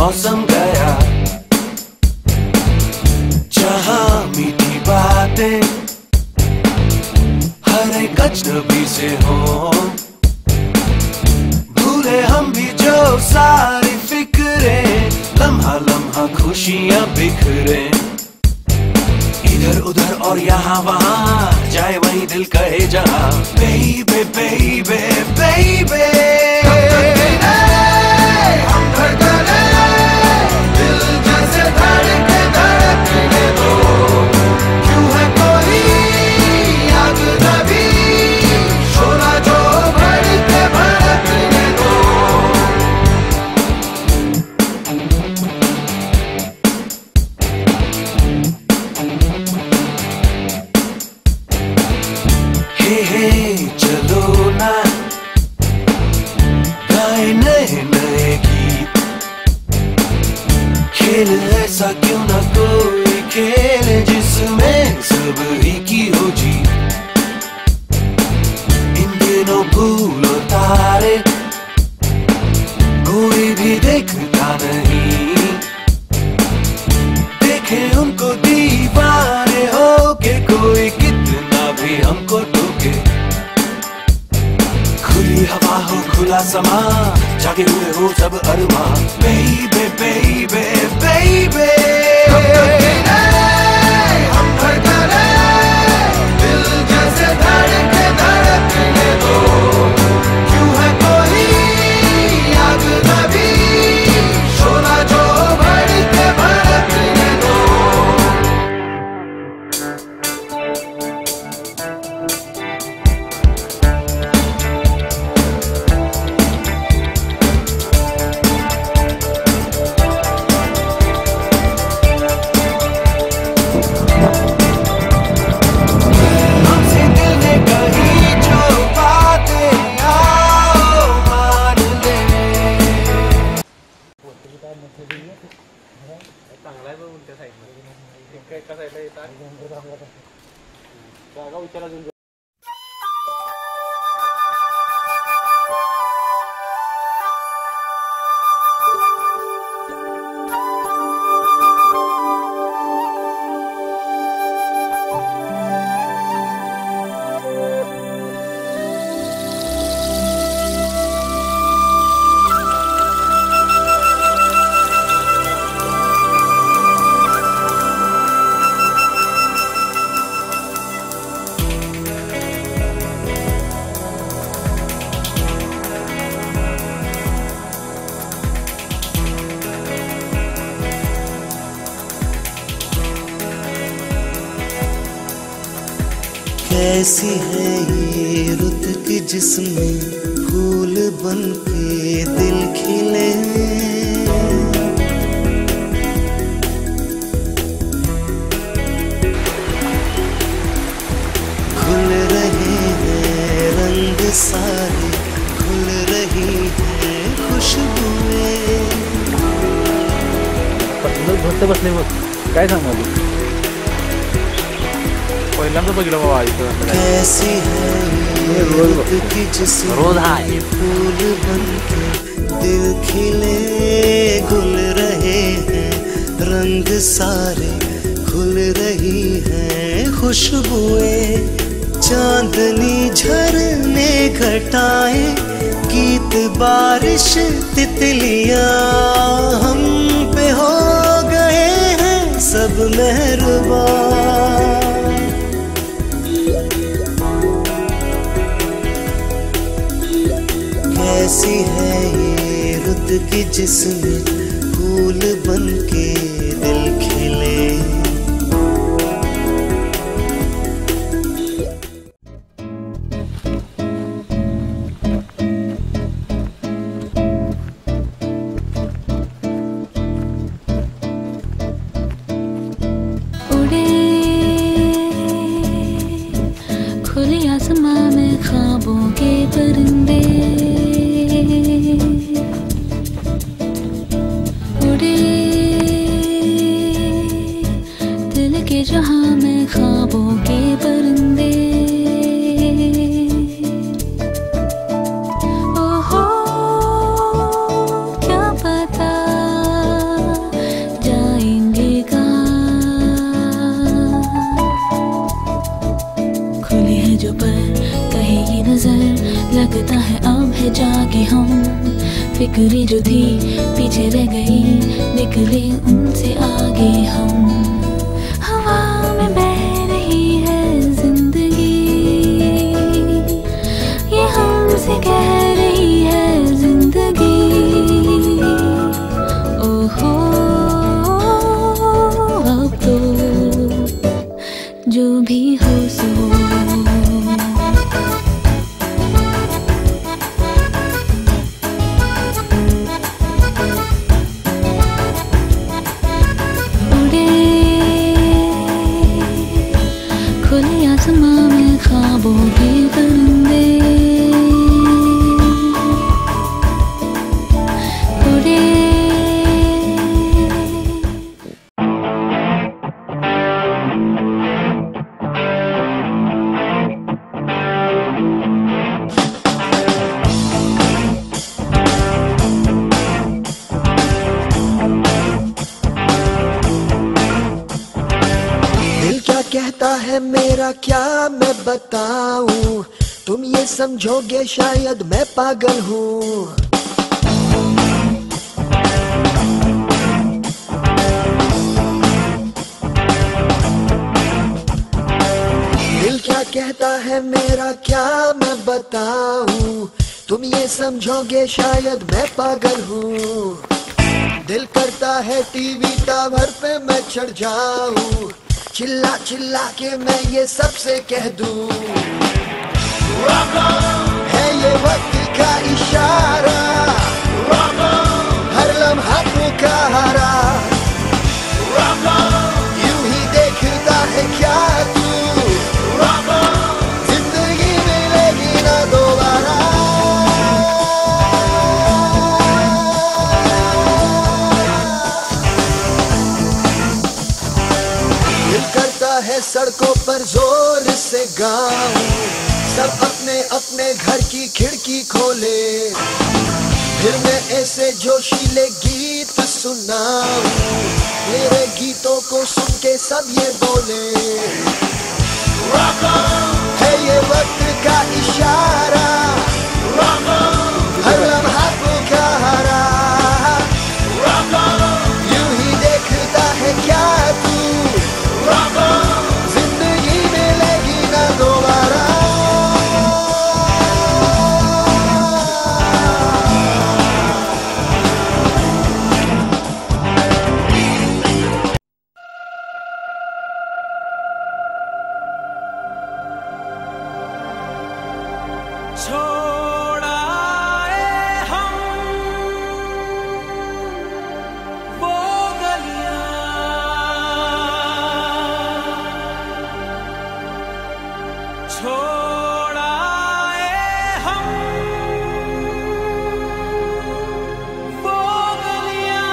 मौसम गया जहां मीठी बातें हर एक अजनबी से हो, भूले हम भी जो सारी फिक्रें, लम्हा लम्हा खुशियां बिखरे। इधर उधर और यहाँ वहाँ जाए वहीं दिल कहे जहाँ, बेबे बेबे बेबे हम धड़कने दिल जैसे धड़के धड़कने दो, क्यों है कोई अजनबी शोला जो भड़के भड़कने दो। हे चलो ना गाए नए नए गीत, खेल ऐसा क्यों ना कोई खेल जिसमें सब ही की हो जीत। इन दिनों भूलो तारे कोई भी देखता नहीं, देखे उनको दीवाने हो के कोई कितना भी हमको टोके। खुली हवा हो खुला समा जागे हुए हो सब अरमा, बेबे बेबे बेबे हम धड़कने दिल जैसे धड़के धड़कने दो, क्यों है कोई अजनबी शोला जो भड़के भड़कने दो। हमसे दिल ने कही जो बातें आओ मान ले। चांगला आहे बघ उलट्या साईडला, एका साईडला येतात जागा विचारा अजून। कैसी है ये रुत की जिसमें फूल बन के दिल खिले, खुल रहे हैं रंग सारे, खुल रही है खुशबुएं। भक्त बसले बघ, काय सांगू पहिल्यांदा बघितलं बाबा इथं। कैसी है ये रुत की जिसमें फूल बन के दिल खिले, खुल रहे हैं रंग सारे, खुल रही हैं खुशबुएं। चांदनी झरने घटाएं, गीत बारिश तितलियां हम पे हो गए हैं सब मेहरबान। कैसी है ये रुत की जिसमें फूल बन के दिल खिले। उड़े खुले आसमां में ख्वाबों के परिंदे, उड़े हम, फिक्रें जो थी पीछे रह गई, निकले उनसे आगे हम। हवा में बह रही है जिंदगी, ये हमसे कह रही है जिंदगी। ओहो अब तो जो भी हो सो। खुले आसमां में ख्वाबों के परिंदे उड़े। कहता है मेरा क्या मैं बताऊं, तुम ये समझोगे शायद मैं पागल हूँ। दिल क्या कहता है मेरा क्या मैं बताऊं, तुम ये समझोगे शायद मैं पागल हूँ। दिल करता है टीवी टावर पे मैं चढ़ जाऊं, चिल्ला चिल्ला के मैं ये सबसे कह दूं, है ये वक्त का इशारा, हर लम्हा पुकारा, यूं ही देखता है क्या तू, जिंदगी मिलेगी ना दोबारा। है सड़कों पर जोर से गाऊं, सब अपने अपने घर की खिड़की खोले, फिर मैं ऐसे जोशीले गीत सुनाऊं, मेरे गीतों को सुन के सब ये बोले, है ये वक्त का इशारा, हर लम्हा पुकारा, यूं ही देखता है क्या तू, जिंदगी मिलेगी ना दोबारा। छोड़ आए हम वो गलियां, छोड़ आए हम वो गलियां,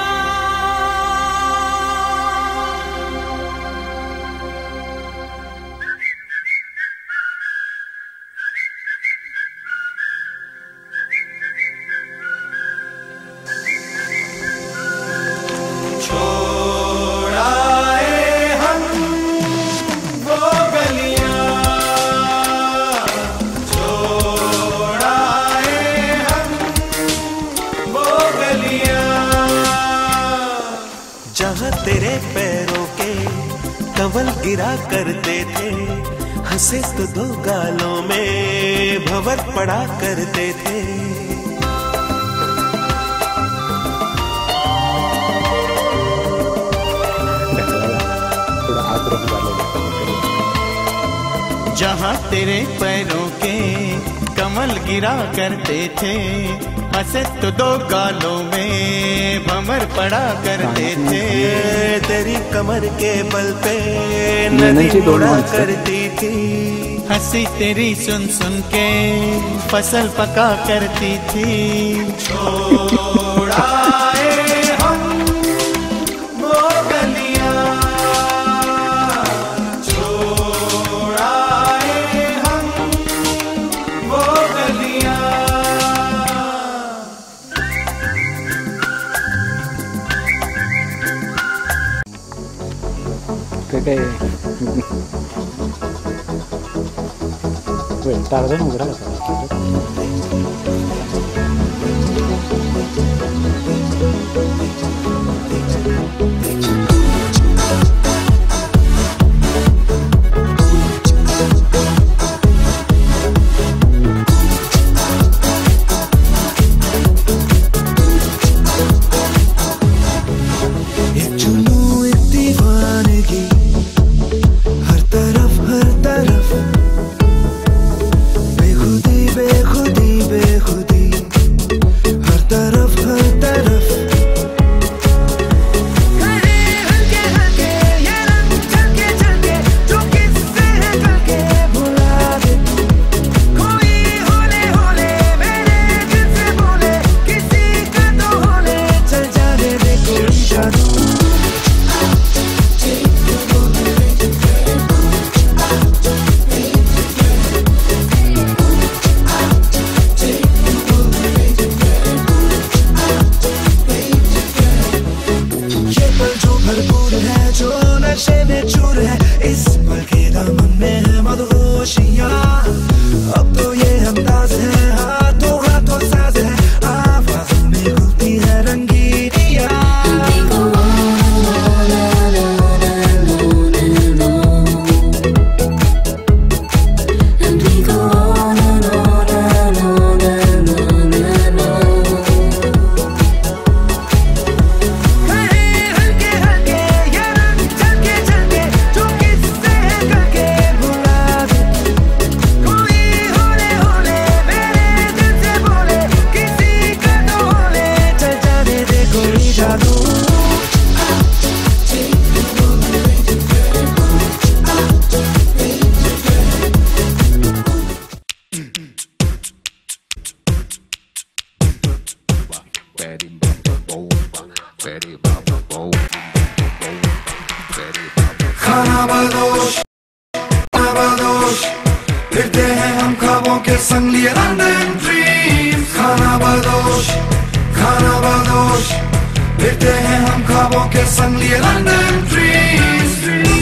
छोड़ आए हम वो गलियां, छोड़ आए हम वो गलियां, जहाँ तेरे पैरों के कंवल गिरा करते थे, हंसे तो दो गालों में भंवर पड़ा करते थे। जहाँ तेरे पैरों के कमल गिरा करते थे, हंसे तो दो गालों में भंवर पड़ा करते थे। तेरी कमर के बल पे नदी उड़ा करती थी, हंसी तेरी सुन सुन के फसल पका करती थी। छोड़ आए हम वो गलियां, छोड़ आए हम वो गलियां, tarde no graba. बदोश फिरते हैं हम ख्वाबों के संग लिए लंदन ड्रीम्स। खाना बदोश फिरते हैं हम ख्वाबों के संग लिए लंदन ड्रीम्स।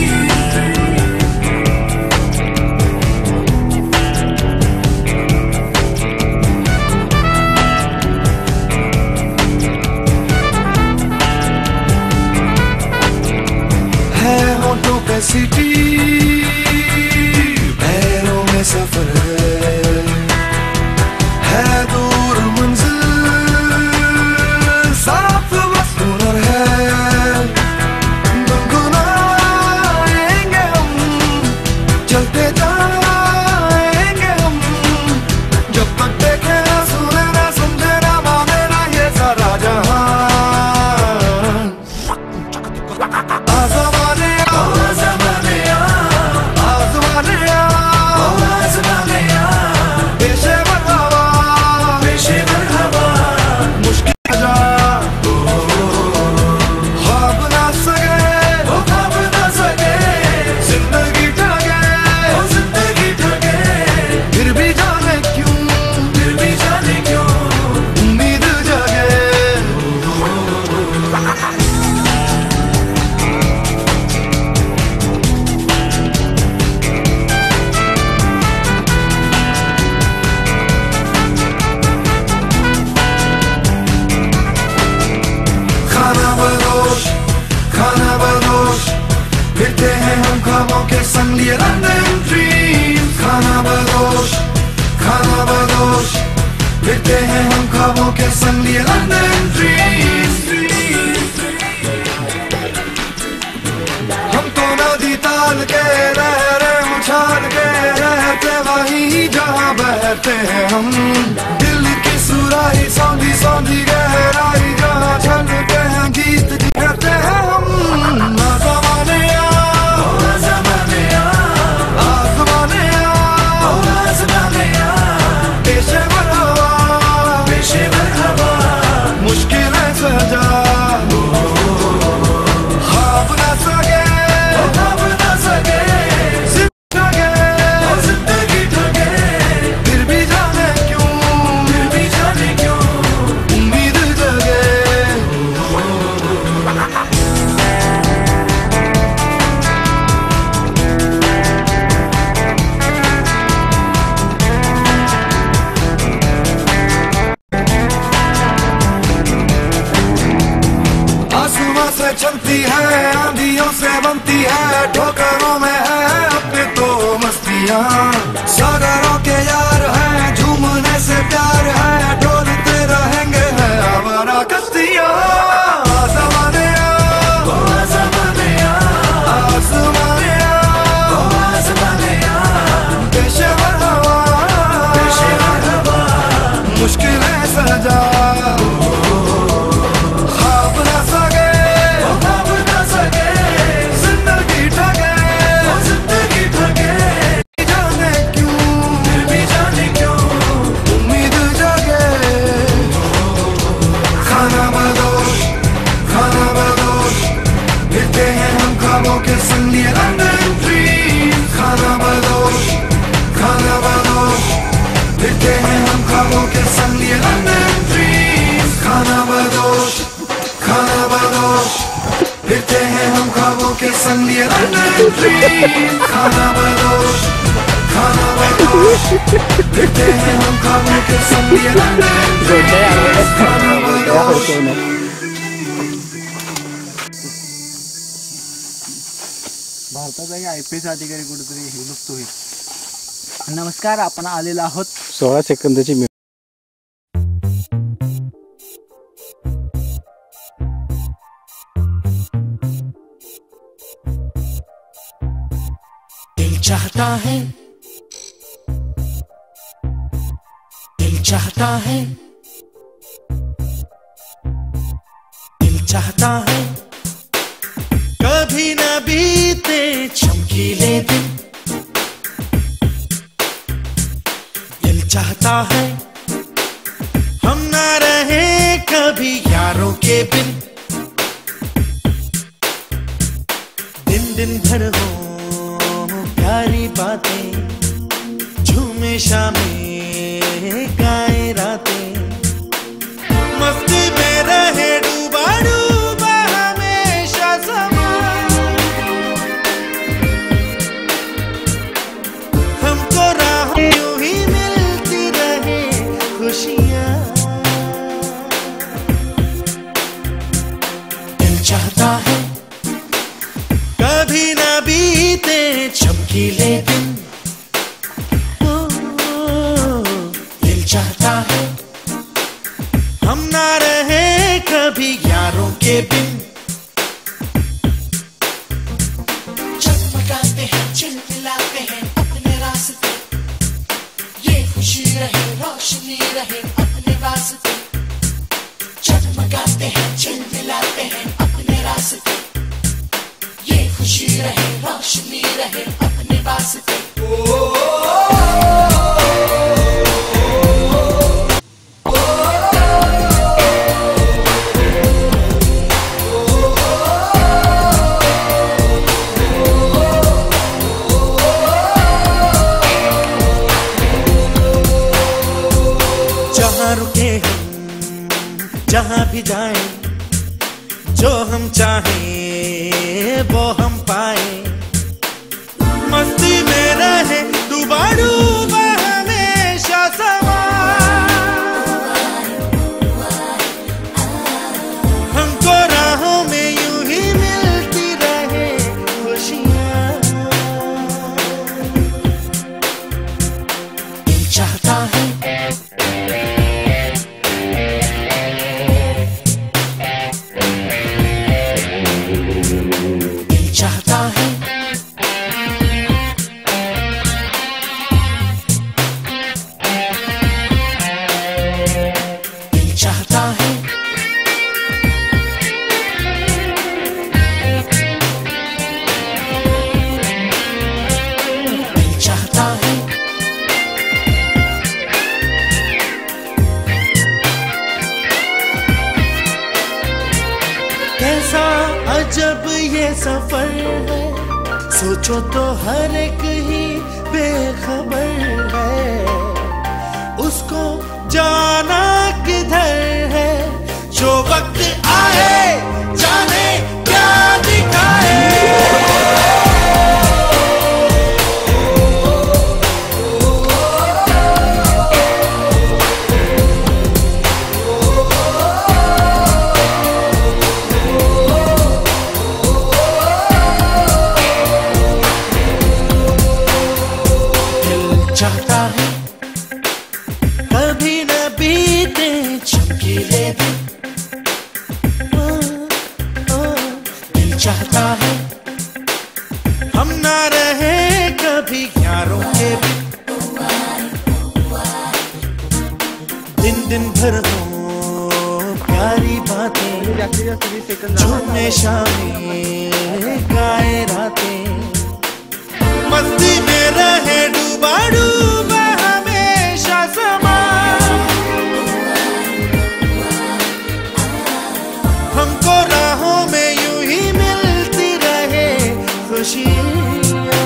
है होठों पे सिटी पैरों में सफर है दूर मंजिल साफ बस हुनर है। गुनगुनाएंगे हम चलते जाएंगे हम जब तक देखे ना सुने ना समझे ना माने ना ये सारा जहां। खाना बदोश फिरते हैं हम ख्वाबों के संग लिए लंदन ड्रीम्स। खाना बदोश फिरते हैं हम ख्वाबों के संग लिए लंदन ड्रीम्स। हम तो नदी ताल के लहरें उछाल के रहते वहीं जहाँ बहते हैं हम। दिल की सुराही सौंधी सौंधी गहराई जहाँ छलते हैं गीत कहते हैं हम। मुश्किलें सजा ख्वाब न सके जिंदगी ठगे फिर भी जाने क्यों उम्मीद जगे। आसमां से चलती है आंधियों से बनती है ठोकरों में है अपने तो मस्तियां। सागरों के यार हैं झूमने से प्यार है डोलते रहेंगे है आवारा कश्तियां। मुश्किलें सजा ख्वाब न सके जिंदगी ठगे जाने क्यों उम्मीद जगे। खाना बदोश फिरते हैं हम ख्वाबों के संग लिए लंदन ड्रीम्स। खाना बदोश फिरते हैं हम ख्वाबों के संग लिए लंदन ड्रीम्स। खाना बदोश फिरते हैं हम ख्वाबों के संग लिए लंदन ड्रीम्स। खाना बदोश फिरते हैं हम ख्वाबों के संग लिए लंदन ड्रीम्स। खाना बदोश भारताचा IPS अधिकारी कुठेतरी लुप्त होईल। नमस्कार, आपण आलेलो आहोत 16 सेकंदाची दिल चाहता है दिल चाहता है कभी न बीते चमकीले दिन। दिल चाहता है हम न रहे कभी यारों के बिन। दिन दिन भर हो प्यारी बातें, झूमे शामें गाए रातें, मस्ती में रहे डूबा डूबा हमेशा समा। हमको राह यूं ही मिलती रहे खुशियाँ। दिल चाहता है कभी ना बीते चमकीले दिन। दिल चाहता है हम ना रहे कभी यारों के बिन। चमकाते हैं चिलमिलाते हैं अपने रास्ते, ये खुशी रहे रोशनी रहे अपने वास्ते। चमकाते हैं चिलमिलाते हैं अपने रास्ते, ये खुशी रहे रोशनी रहे अपने वास्ते। जहाँ रुके हम जहाँ भी जाएं, जो हम चाहें वो हम पाए। मस्ती में रहे डूबा डूबा हमेशा समा। हमको राहों में यूं ही मिलती रहे खुशियाँ। दिल चाहता है चाहता है दिल चाहता है दिल चाहता है। कैसा अजब ये सफर है, सोचो तो हर एक ही बेखबर है। उसको जाना किधर है, जो वक्त आए जाने क्या दिखाए। चाहता है कभी न बीते चमकीले दिन। दिल चाहता है हम ना रहे कभी यारों के बिन। दिन दिन भर हो प्यारी बातें, झूमे शामें गाए रातें, मस्ती में रहे डूबा डूबा हमेशा समा। हमको राहों में यूं ही मिलती रहे खुशियाँ।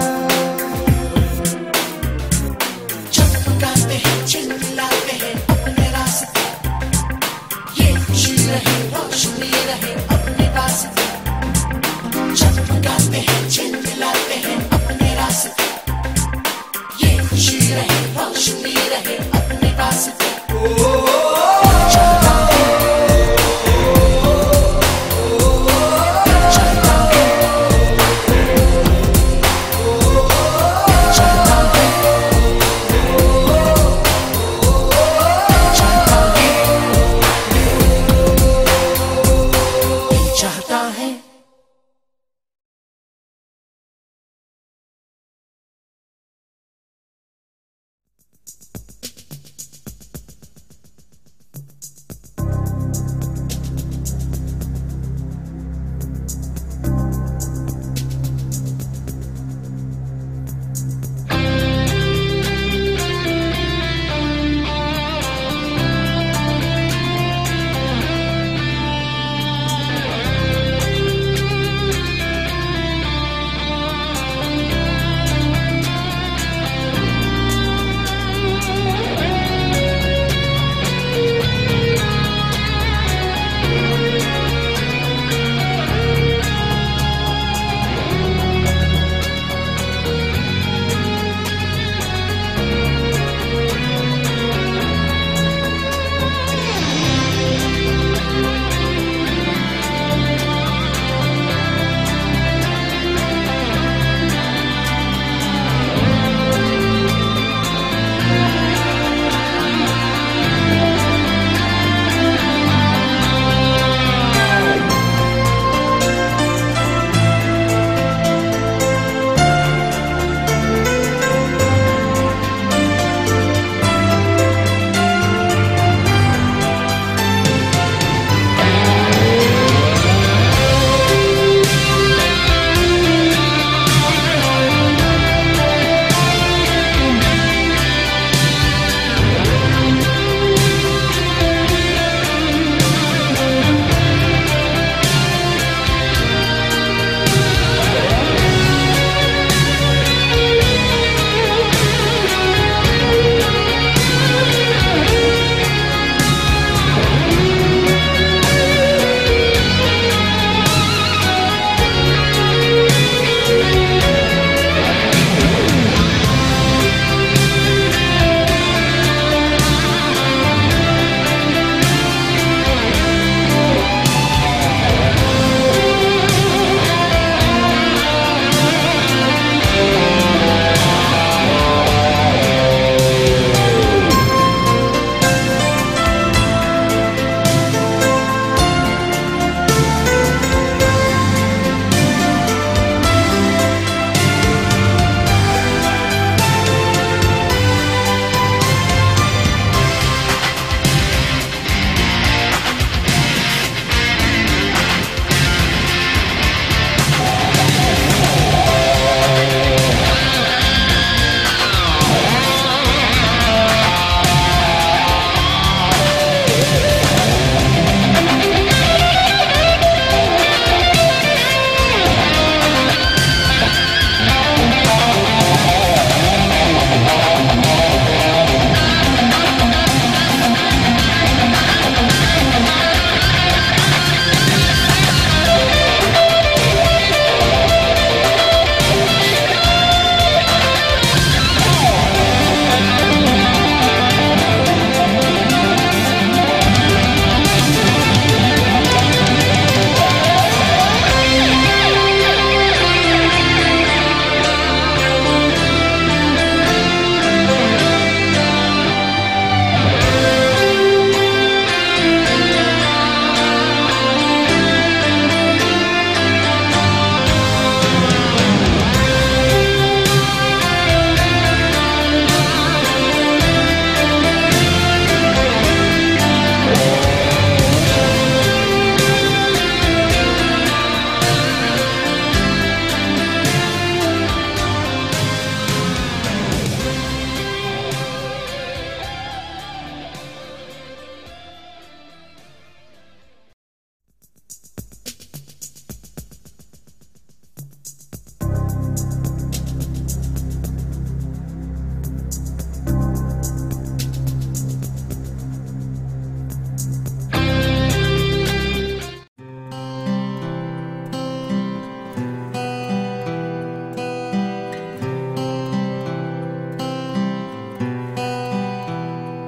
चमकाते हैं चिलमिलाते हैं अपने रास्ते, ये खुशी रहे रोशनी रहे अपने वास्ते। चमकाते हैं चिलमिलाते हैं अपने रास्ते, ये खुशी रहे रोशनी रहे अपने वास्ते।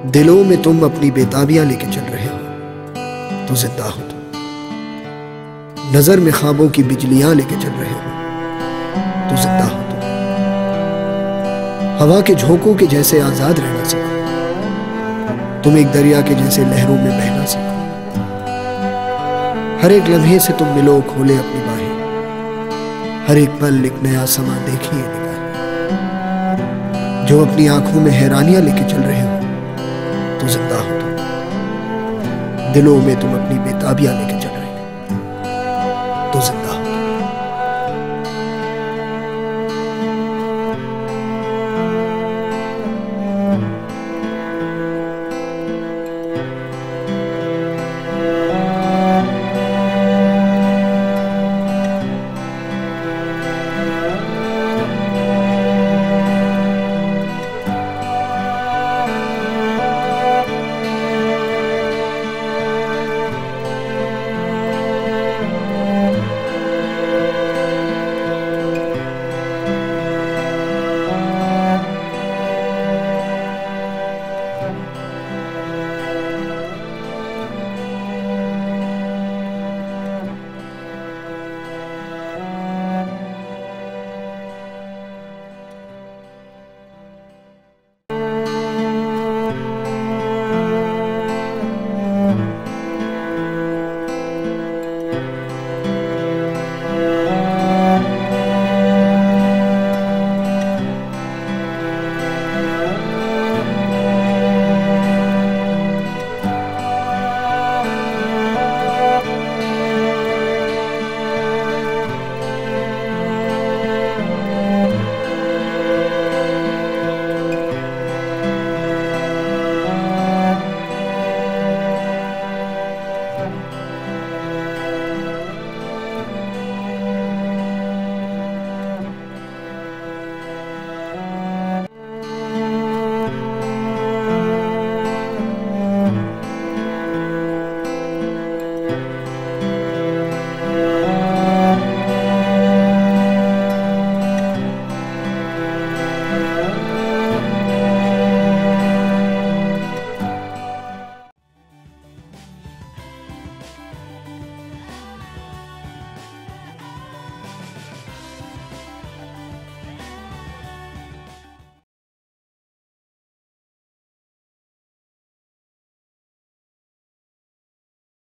दिलों में तुम अपनी बेताबियां लेके चल रहे हो तो जिंदा हो तुम। नजर में ख्वाबों की बिजलियां लेके चल रहे हो तो जिंदा हो तुम। हवा के झोंकों के जैसे आजाद रहना सीखो, तुम एक दरिया के जैसे लहरों में बहना सीखो। हर एक लम्हे से तुम मिलो, खोले अपनी बाहें, हर एक पल एक नया समा देखिए निगाहें। जो अपनी आंखों में हैरानियां लेके चल रहे हो तो जिंदा हो तुम। दिलों में तुम अपनी बेताबियां लेके चल रहे हो तो जिंदा हो।